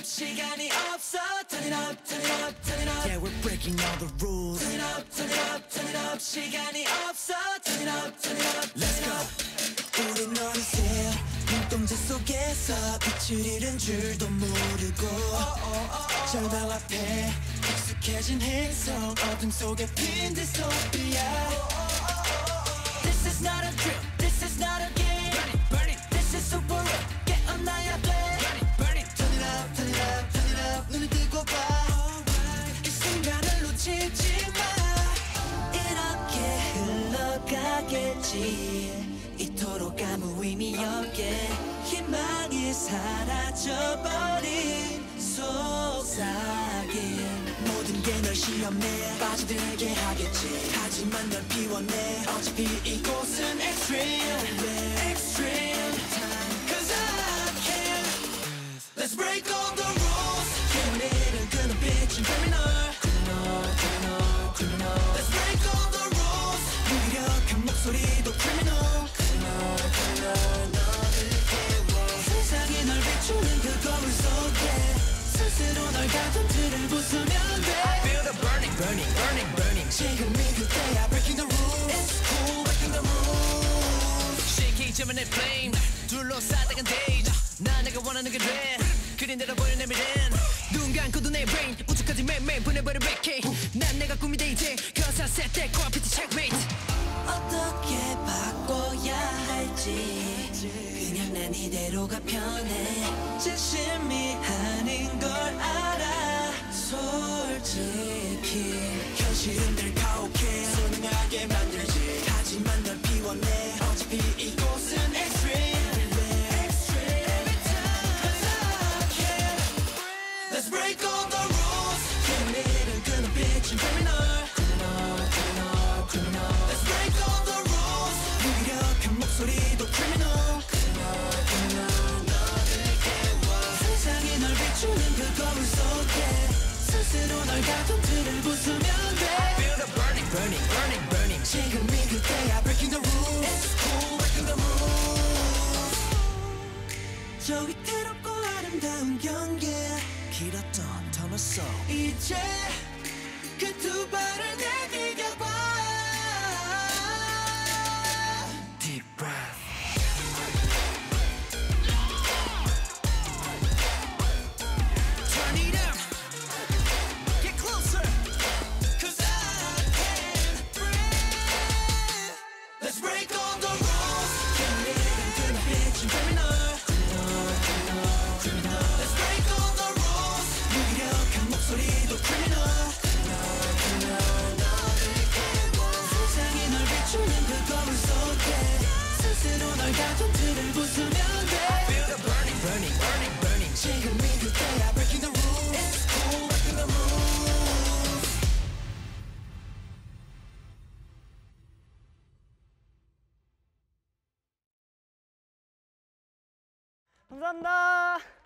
시간이 없어. Turn it up, turn it up, turn it up. Yeah, we're breaking all the rules. Turn it up, turn it up, turn it up. 시간이 없어. Turn it up, turn it up. Let's go. 우린 어느새 눈동자 속에서 빛을 잃은 줄도 모르고 절망 앞에 익숙해진 행성 어둠 속에 핀 디스토피아. This is not a drill, this is not a game. Burn it, burn it. This is super real. 깨어나야 돼. Burn it, burn it. Turn it up, turn it up, turn it up. 눈을 뜨고 봐. 이 순간을 놓치지 마. 이렇게 흘러가겠지. 이토록 아무 의미 없게 희망이 사라져버린 속삭임. 모든 게 널 시험에 빠져들게 하겠지. 하지만 널 비워내. 어차피 이곳은 extreme, extreme time. Cause I can. Let's break all the rules. 기운이는 끄는 빛인 criminal, criminal, criminal, criminal. Let's break all the rules. 무기력한 목소리도 criminal. 세상이 널 비추는 그 거울 속에 스스로 널 가둔 틀을 부수면 돼. I feel the burning, burning, burning, burning. 지금이 그때야. Breaking the rules. It's cool, breaking the rules. 시키지만 내 flame 둘러싸다간 days. 난 내가 원하는 게 돼. 그린 대로 보여 내 미래는. 눈 감고도 내 brain 우주까지 매일매일 보내버려 vacate. 난 내가 꿈이 돼 이제. Cause I set that core PT checkmate. 어떻게 바꿔야 할지 그냥 난 이대로가 편해. 진심이 아닌 걸 알아. 솔직히 현실은 늘 가혹해. 선행하게 만들지. 하지만 널 비워내. 어차피 이곳은 extreme, extreme time. Cause I can. Let's break all the rules. 기운이는 끄는 빛인 criminal, criminal, criminal, criminal. Let's break all the rules. 무기력한 목소리도 criminal, criminal, criminal. 너를 깨워. 세상이 널 비추는 그 거울 속에 스스로 널 가둔 틀을 부수면 돼. I feel the burning, burning, burning, burning. 지금이 그때야. Breaking the rules. It's cool, breaking the rules. 저 위태롭고 아름다운 경계 길었던 터널 속 이제 그 두 발을 내디뎌봐. Deep breath. Turn it up. Get closer. Cause I can breathe. Let's break all the rules. 기운이는 끄는 빛인 criminal, criminal, criminal, criminal. Let's break all the rules. 무기력한 목소리도 criminal, criminal, criminal. 너를 깨워. 세상이 널 비추는 그 거울 속에 스스로 널 가둔 틀을 부수면 돼. I feel the burning, burning, burning, burning. 지금이 그때야. Breaking the rules. It's cool, breaking the rules. 감사합니다.